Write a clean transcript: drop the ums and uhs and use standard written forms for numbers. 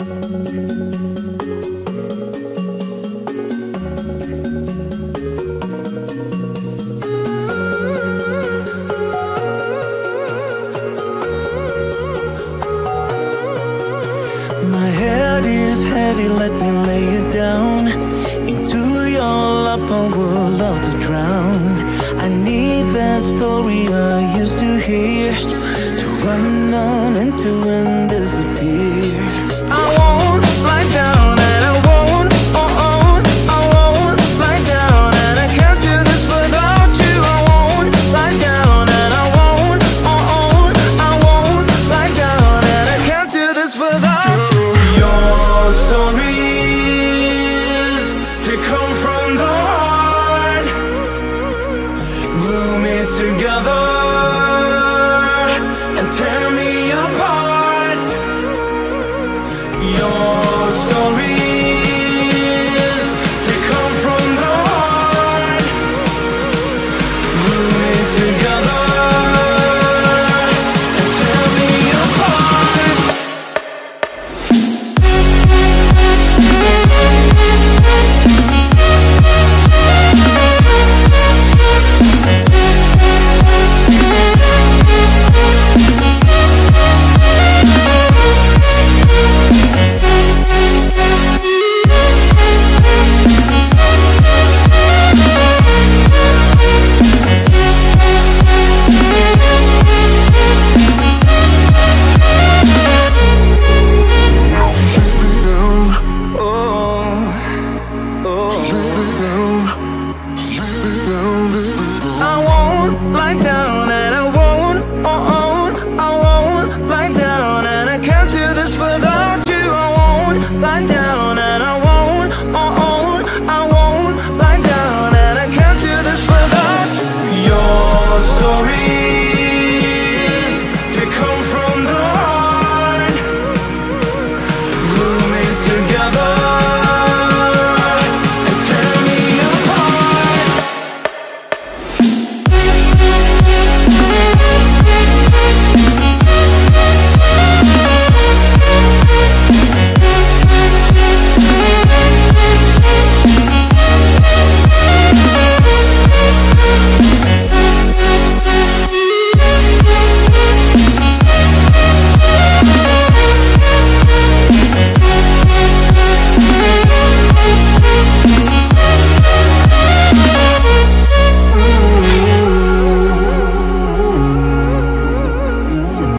My head is heavy, let me lay it down. Into your lap I would love to drown. I need that story I used to hear, to run on into and disappear. I won't lie down and I won't, I won't lie down, and I can't do this without you. I won't lie down and I won't, I won't lie down, and I can't do this without you. Your stories, they come from the heart, glue me together and tear me apart. Your story